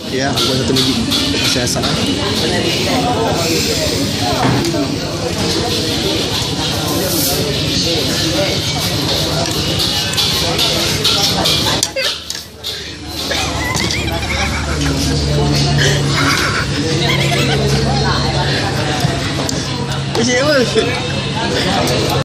Ya, aku buat satu lagi. Saya salah. Siapa?